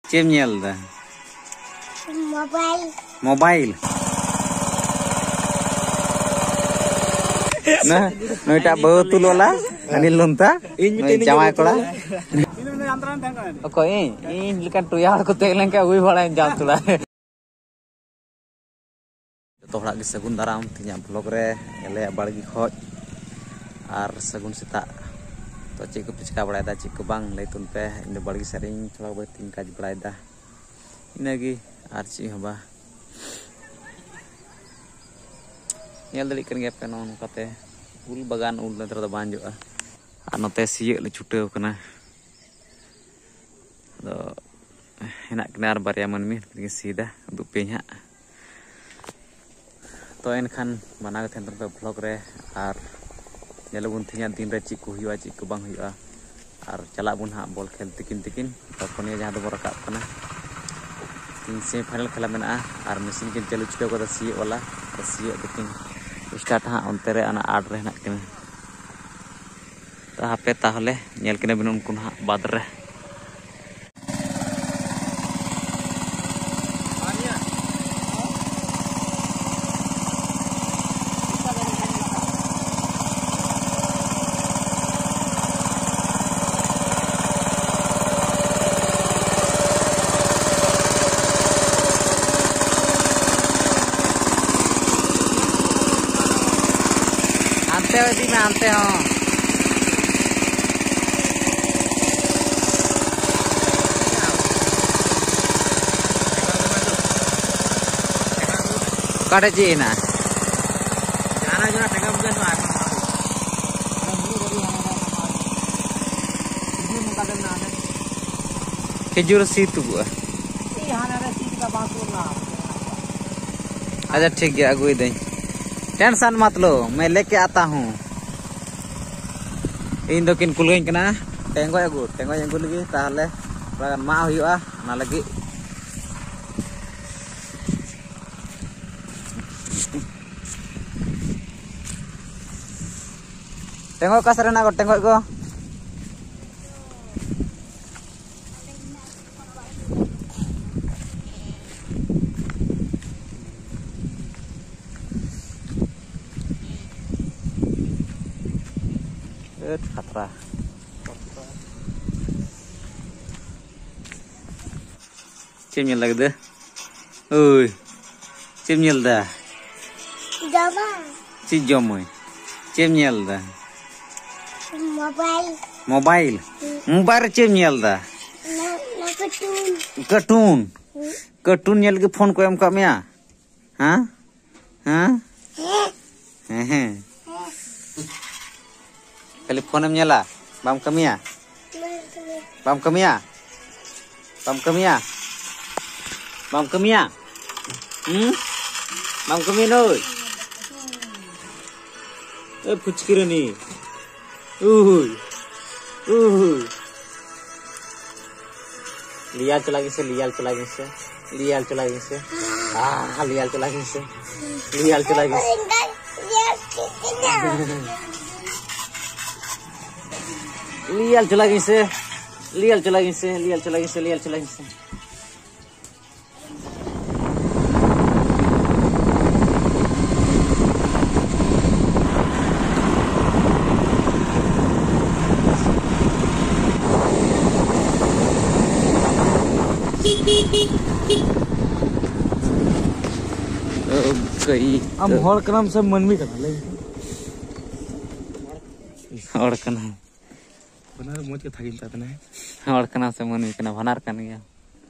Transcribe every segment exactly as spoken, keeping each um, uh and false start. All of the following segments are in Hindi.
Cem nyel dah. Mobile. Mobile. Nah, noi tak betul lola. Ani lonta. Noi jamai kola. Oke, ini ini kan tuh ya aku tengok kan gue bala yang jauh tuh lah. Toh lagi segun daram tinya blog re, ele bargi khoj. Ar segun sita. To cik ke picka balai dah cik ke bang leitun pe ini bargi sering coba buat tingkat balai dah. Ini lagi ar cik haba. Nyel dali kan gap non kate ul bagan ul nanti rada banjo ah. Ano te siye le cuteu kena. Do enak kenar barya manmi pergi sida untuk penya. To enkan mana ke tenter pe vlog re ar nyelubun tinya din re cik ku hiwa cik ku bang hiwa. Ar calak bun ha bol khel tikin-tikin tokon ya jahan do rakap kena. Tin se final khela mena ar mesin kin chalu cuteu ko siye wala siye bikin start ha onte re ana ad re nak kena. Ta hape tahole nyel kena binun kun ha bad re. Ante di me ante ho. Kada ji na. Jana jana tengah bukan mah. Kejur situ gua. अच्छा ठीक है अगुई दे टेंशन मत लो मैं लेके आता हूँ इन दो किन कुल गई कना टेंगो अगु टेंगो अगु लगी ताहले थोड़ा मा हुआ ना लगी टेंगो का सरना को टेंगो को खतरा cim nyel lagi deh, oi cim nyel dah, Jama. si jomoy, cim nyel dah, Mobile. mobile, mobile cim nyel dah, Na na cartoon. cartoon, cartoon nyel ke phone ko em kami ya, hah, hah, hehe. Kali phone em nyala, bam kami ya, bam kami ya, bam kami ya, bam kami ya, hmm, bam kami noi, eh pucikir ni, uh, uh, lial tu lagi se, lial tu lagi se, lial tu lagi se, ah lial tu lagi se, lial tu lagi se. Lial lagi se, lial lagi se, lial lagi se, lial lagi se. Okay. Am hor kenam se manmi kana le. Hor kana. Benar moj ke thagin ta tane. Hor kana se manmi kana bhanar kan gaya.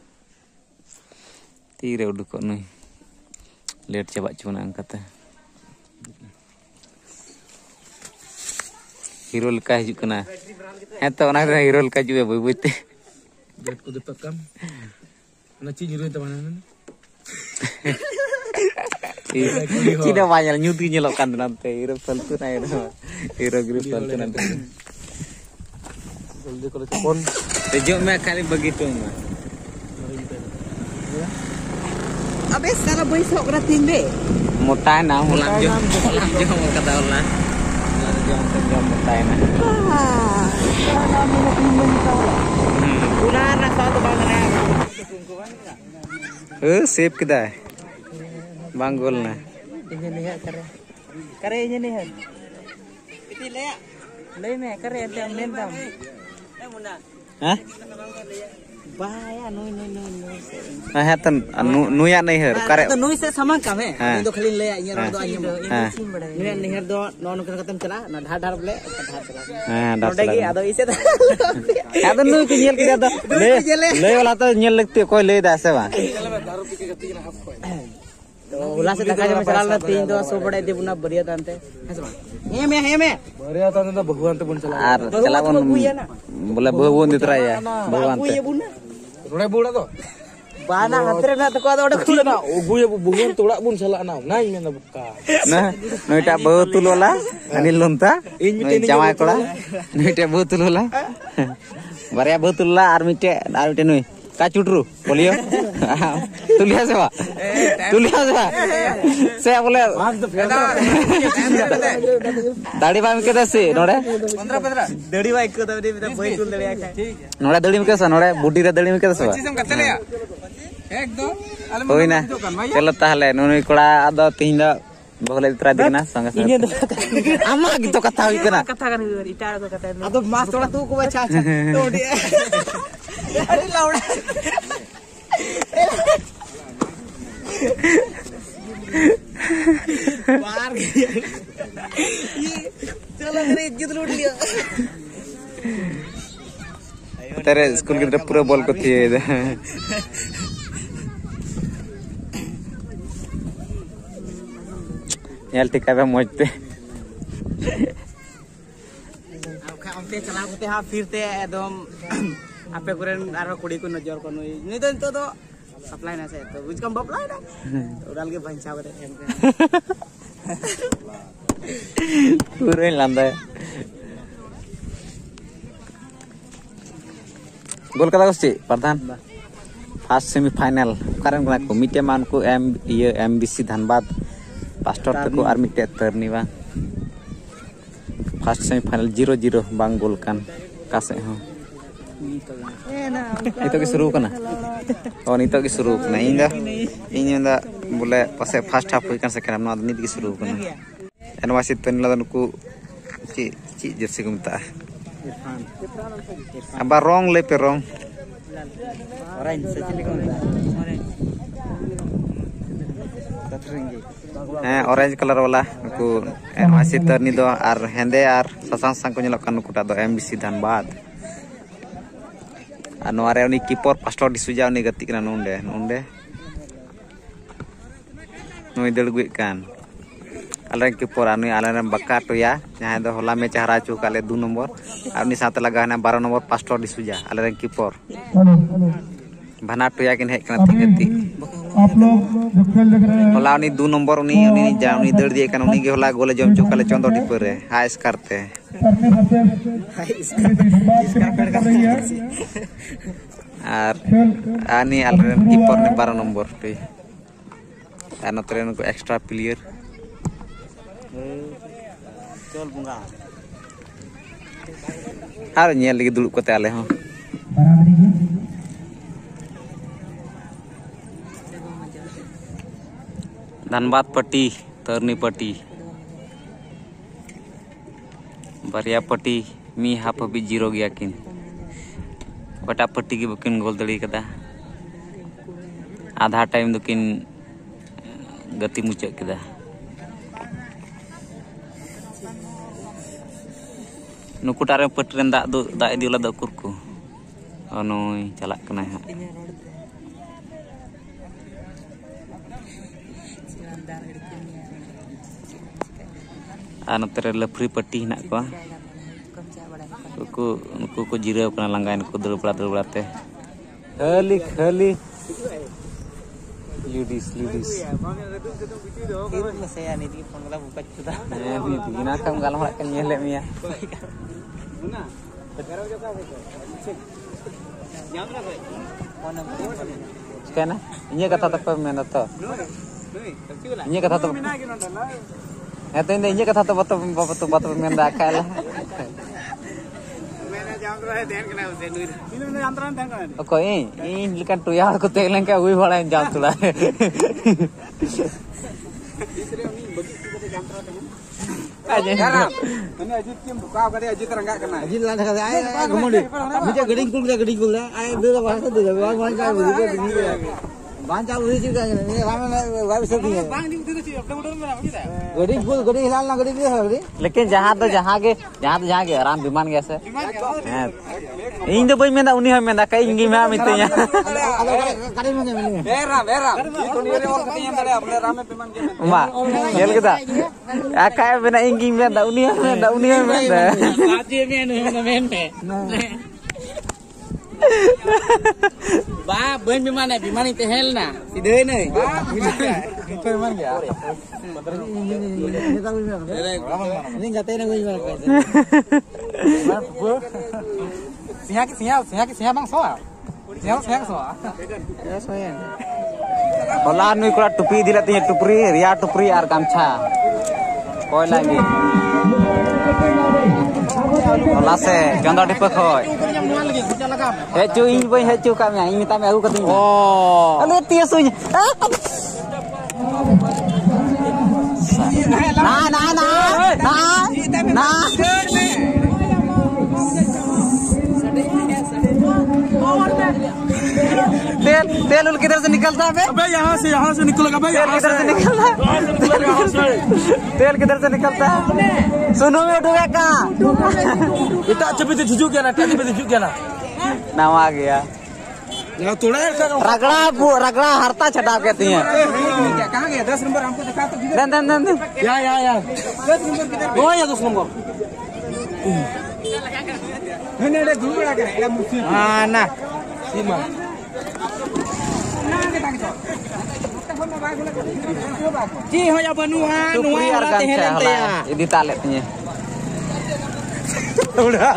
Tire udukok nui. Late coba cuna angkata. Hero leka hijuk kana. Heto ona hero leka juga bui-bui te. Date ko depak kam. Ana chi nyuruh ta mana. Cina banyak nyuti nyelokan nanti hero faltu na hero hero grip faltu nanti जल्दी करो फोन तेजो मैं खाली begitu mah अबे सारा बैसok ratin be mutai na ulang jo ulang jo kata ulang ulang jo jo mutai na ah sana minum minum kau ulah nak satu bang Eh, sip kita. Banggol na. Ini nih kare. Kare ini nih. Itu le. Le me kare ente men dam. Hah? Bahaya nui nui nui nui. Nah, hatan nu nuya nahi her. Kare. तो नोई से सामान काम है हाँ। तो खाली ले ये रो दो आइए हाँ। नोई निहर दो नॉन कर खत्म चला ना ढार ढार बोले ढार चला Ah, dah नोडेगी salah. आदो इसे Ada nu ke nyel kita dah. Le, le wala tu nyel lekti koi le dah se bang. तो उला से देखा जब चला ना तीन दो सौ बड़े दे बुना बढ़िया तांते हे में हे में बढ़िया था ना भगवान तो बन चला Ar chala bon boleh bawon di try ya. Bawon ये te. बुना रोड़े बुड़ा तो बाना हतरे ना तो को तो खुले ना ओ गुए भगवान तोड़ा बुन चला ना नहीं मैं ना बुका Nah, noita bawa tulola, ani lonta, noi jamai kola, noita bawa tulola, baria bawa tulola, armite, armite noi, kacutru, boleh? Tuliah siapa? Tuliah siapa? Saya boleh. Tadi pagi kita sih, nore? पंद्रह पंद्रह दड़ी बाइक को तो भी भाई तुल दड़ी आके Nore dali mikasa, nore budi dali mikasa siapa? चीज़ हम करते ले यार एकदम Oi na, kalau tahle, nunui kola ada tinggal boleh teradi na, sangat sangat. Ama gitu kata itu na. कथा कर इटारा को कथा अब तो मास थोड़ा तू को बचा अच्छा तो अरे लाउडा बाहर ये चलो मेरे इज्जत लूट लिया Tere school kita pura bol ko thiye. Nyal tika ba moj te. हमते चला होते हाँ फिरते एकदम आपे कुरेन आरो कुड़ी को नजर को नहीं नहीं तो तो तो सप्लाई ना से तो कुछ कम बपला ना तो डाल के भंसा बते Pura landa. Gol kata kusti, Pardhan. First semi final. Karen kena ko mite man ko M iya M B C Dhanbad. Pastor te ko army te terni bang. First semi final zero zero bang gol kan. Kase ho. Itu ki शुरू kana. Oh nito ki शुरू kana. Inda inda boleh pasal first half kan second half na nito ki शुरू kana. Eno masih tenladan ku ci ci jersey ko mita. Aba wrong le pe wrong. orange Sachin को orange कतरेंगे Eh orange color wala ku masih terni do ar hende ar sasang sang ko nyelok kan kuta do M B C Dhanbad. Anu are uni keeper pastor disuja uni gati kana nunde nunde. Noi del gue kan. Alren keeper anu alren bakar to ya jahan do hola me chahra chu kale दो nomor uni sate laga na बारह nomor pastor disuja alren keeper. Bana to ya kin hek kana tigati. आप लोग जो खेल देख रहे हैं होला उनी दो नंबर उनी उनी जा उनी दड़ दिए kan उनी के होला गोले जम चुकाले चंदो डिपर रे हाइस करते करते करते इसका कर रही है ar ani alren keeper ne बारह नंबर पे ana tren ko extra player चल Bunga ar nyel lagi dulu ko te ale ho बराबरी की Dhanbad pati terni pati baria pati mi hap bi zero gya kin bata pati ki bukin gol dali kada आधा time do kin gati mucak kada nuku tare patren dak do dak idi ula dak kurku onoi calak kena ha anu tere lepri peti nak ko nuku nuku ko jirau kana langgain ko dul plat dul plate khali khali ludis ludis itu saya nih di panggilan buka sudah eh ni tina kam galam hak kan nyelek mia kana inya kata tak pemain to inya kata to Ito hindi inya kata to bato bato bato pemain dak kala Oke, ini kan tuh ya aku telan kayak gue malah yang jam tuh lah. Aja. Ini Ajit kim buka kali Ajit terangkat kena. Ajit lah kata ay kemudian. Bisa geding kul dia geding kul dah. Ay dia bahasa tu dah. Bang bang kau begitu begini. Bancang begitu juga ni. Ramai ramai bisa dia. Bang di itu tu अपने मोटर में रखी था. Geding kul geding hilang lah geding dia geding. लेकिन जहाँ तो जहाँ के जहाँ तो जहाँ के आराम विमान कैसे इन तो भाई मैं ना उन्हीं में ना कहीं इंगी में आमित हैं कड़ी में नहीं बेरा बेरा तो नहीं रे और कहीं अंदर अपने राम में विमान के माँ ये क्या आ काय में ना इंगी में ना उन्हीं में ना उन्हीं में ना साथी में ना में में Ba, bên biman này, biman itu hell na, si deh nih. Itu biman ya. Ini nggak tahu nih gue gimana guys. Siapa siapa siapa siapa bang soal? Siapa siapa soal? Ya soal. Kalau anu ikut tupi dilatihnya tupri, ria tupri ar gamcha. Koi lagi. Kalau se, contoh di pekoi. Hecu ini boy hecu kami, ini minta aku ketemu. Oh. Aduh tias sunya. Nah, nah, nah, nah, nah. तेल तेल उल किधर से निकलता है? अबे यहाँ से यहाँ से निकलेगा भाई, तेल किधर से निकलता है? तेल किधर से निकलता है? सुनो में उठोगे कहाँ? इतना अच्छे पे झुझू क्या ना, टेली पे झुझू क्या ना? नाम आ गया। यहाँ थोड़ा रगड़ा रगड़ा हरता छटाव कहती हैं। कहाँ गया? दस नंबर हमको दिखा तो दन दन दन दन। या या या दस नंबर किधर? वो या दस नंबर। नहीं नहीं दूर आ गया, ये मुझसे। हाँ ना। सीमा। जी हो या बनुआ नुआ वाला तेहलन ते या ये ताले तnya उड़ा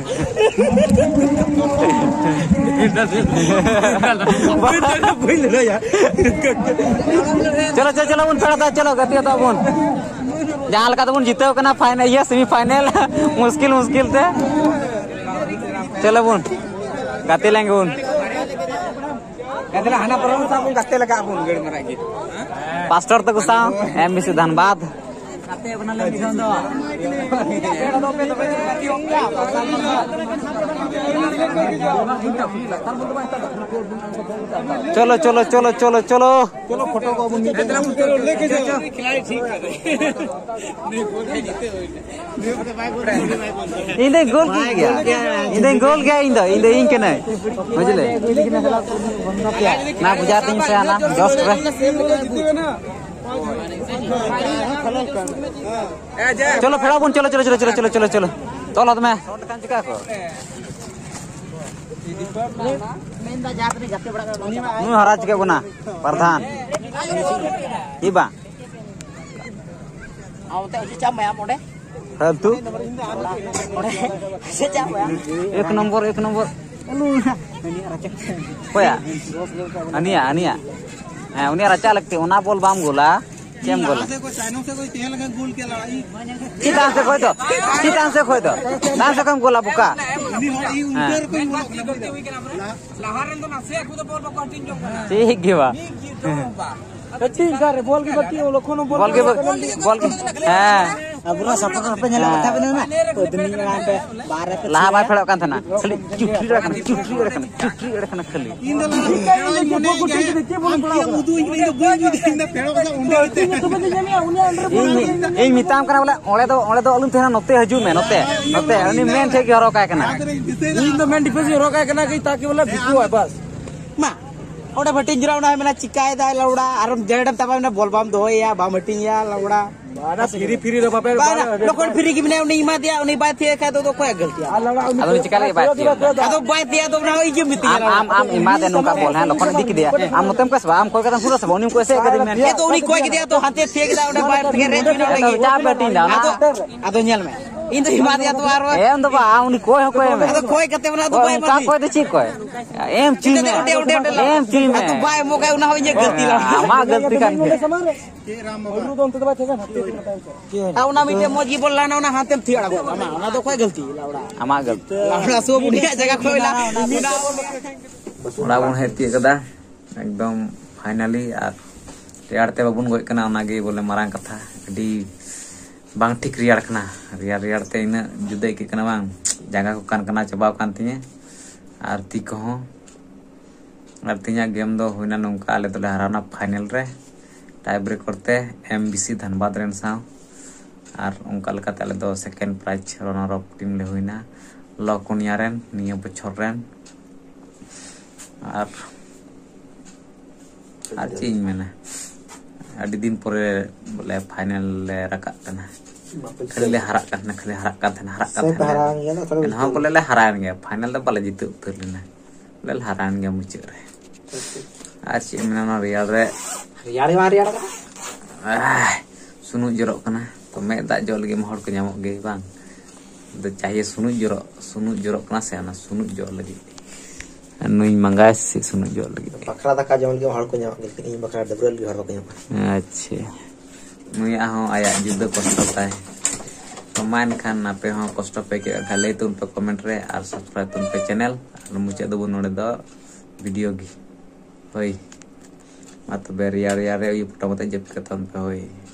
चलो चलो चलो उन पड़ा चलो गति तो उन जहाँ लगा तो उन जीते हो करना फाइनल ये सेमीफाइनल मुश्किल मुश्किल थे चलो उन गति लेंगे उन कहते हैं हना परम साहब को गत्ते लगा अपन गड़ मराएगी पास्टर तक उसा एमबीसी धनबाद गत्ते बना ले दिखाऊं दो पेड़ दो पे तो पे गत्ती होंगे चलो चलो चलो चलो चलो चलो फोटो को अपन लेके जाओ खिलाड़ी ठीक कर नहीं बोल के जीते हो इन्हें गोल किया इन्हें गोल किया इंदो इंदो इनके नहीं बुझले ना बुझाते हैं से आना जस्ट रे चलो फेरा बुन चलो चलो चलो चलो चलो चलो चलो चलो तुम्हें नु हराज के बना प्रधान इबा आवते उसी चाम मैं मोड़े हल तू मोड़े से चाम एक नंबर एक नंबर कोया अनिया अनिया हां उन्हें रचा लगते ओना बोल बाम गोला केम गोला से कोई चाइनो से कोई तेल लगा गोल के लड़ाई चितान से खोई तो चितान से खोई तो नाम से कम गोला बुका ई उधर कोई लहारन तो ना से को तो बोल कंटिन्यू जो करना ठीक गिवा ठीक कर बोल की बत्ती वो लोगों ने बॉल के बॉल के हां पूरा सपोर्ट पे nyala kata bener ना तो दिन में पे बारह पे लाहा बाय फेड़ो कान थना खाली चुटरी रखना चुटरी रखना चुटरी रखना खाली इन दो उदू इन दो बोल भी देना फेड़ो का उंडे ᱤᱧ ᱢᱮᱛᱟᱢ ᱠᱟᱱᱟ ᱵᱚᱞᱮ ᱚᱸᱰᱮ ᱫᱚ ᱚᱸᱰᱮ ᱫᱚ ᱟᱞᱩᱢ ᱛᱟᱦᱮᱱᱟ ᱱᱚᱛᱮ ᱦᱤᱡᱩᱜ ᱢᱮ ᱱᱚᱛᱮ ᱱᱚᱛᱮ ᱩᱱᱤ ᱢᱮᱱ ᱴᱷᱮᱡ ᱜᱮ ᱦᱚᱨᱚᱜ ᱠᱟᱭ ᱠᱟᱱᱟ in the main defence hero का कहना कि ताकि बोले भिकू है बस मा ओडे भटिन जरा उना मेना चिकाय दा लौड़ा आर जड़म तबा मेना बोलबाम दोया बा मटिन या लौड़ा बारा फिरी फिरी रे बापे लोकन फिरी की मेना उनी इमा दिया उनी बात थे का तो तो कोई गलती ᱟᱫᱚ ᱪᱤᱠᱟ ᱞᱟᱜᱤ ᱵᱟᱭ ᱟᱫᱚ ᱵᱟᱭ ᱛᱮᱭᱟ ᱫᱚ ᱱᱟ ᱤᱡᱤ ᱢᱤᱛᱤ ᱟᱢ ᱟᱢ ᱟᱢ ᱮᱢᱟ ᱫᱮ ᱱᱚᱝᱠᱟ ᱵᱚᱞ ᱦᱮᱸ ᱞᱚᱠᱷᱚᱱ ᱤᱫᱤ ᱠᱮᱫᱮᱭᱟ ᱟᱢ ᱱᱚᱛᱮᱢ ᱠᱚᱥᱵᱟ ᱟᱢ ᱠᱚᱭ ᱠᱟᱛᱟᱢ ᱯᱩᱨᱟᱹ ᱥᱵᱟ ᱩᱱᱤ ᱠᱚᱭᱥᱮ ᱠᱟᱫᱤ ᱢᱮᱱ ᱮ ᱛᱚ ᱩᱱᱤ ᱠᱚᱭ ᱠᱮᱫᱮᱭᱟ ᱛᱚ ᱦᱟᱱᱛᱮ ᱛᱷᱮ ᱠᱮᱫᱟ ᱚᱸᱰᱮ ᱵᱟᱭ ᱛᱮ ᱨᱮᱡ ᱢᱤᱱᱟ ᱞᱟᱜᱤ ᱪᱟ ᱵᱮᱴᱤᱝ ᱫᱟ ᱟᱫᱚ ᱟᱫᱚ ᱧᱮᱞ ᱢᱮ इन तो हिमात या तो आरो एम तो बा उनी कोई हो कोई में तो कोई कते बना तो बाय का कोई तो ची कोई एम ची में एम ची में तो बाय मो काय उना हो ये गलती ला मा गलती kan आ उना मिटे मोजी बोलला ना उना हाथे थियाड़ा गो उना तो कोई गलती लावड़ा ama गलती लावड़ा सो बुढ़िया जगह खोइला ओड़ा बन हेती कदा एकदम फाइनली आर रेयाड़ते बाबुन गय कना ओनागे बोले मारांग कथा अडी बांग ठीक रेयाड़ कना रेयाड़ रेयाड़ते इना जुदा के कना बांग जागा को कान कना चबाव कान तिने आर ती को हो आर तिना गेम दो होइना नोंका आले तो हराना फाइनल रे टाई ब्रेक करते एमबीसी धनबाद रेन साव आर उनका लकाते आले दो second prize runner up team ले होइना लकुनिया रेन निया बछर रेन आर आर चीज मेना अड़ी दिन परे बोले फाइनल ले रका कना खाली ले हरा कना खाली हरा कना हरा कना ना बोले ले हरान गया फाइनल तो बाले जीत उतर लेना बोले हरान गया मुझे रे आज चीज मेना ना रियल रे यार यार यार सुनु जरो कना तो मैं दा जल गे महर को नामो गे बांग तो चाहिए सुनु जरो सुनु जरो कना से ना सुनु जो लगी नुई मंगाए से सुनु जो लगी बकरा दा का जमल के हड़ को नाम के इन बकरा डबरल के हड़ को नाम अच्छा नुई आहो आया जुद्ध कष्ट ताय तो मान खान ना पे हो कष्ट पे के खाले तुम पे कमेंट रे और सब्सक्राइब तुम पे चैनल और मुझे दो नोडे दो वीडियो गी होई मत बेर यार यार ये फोटो मत जब के तुम पे होई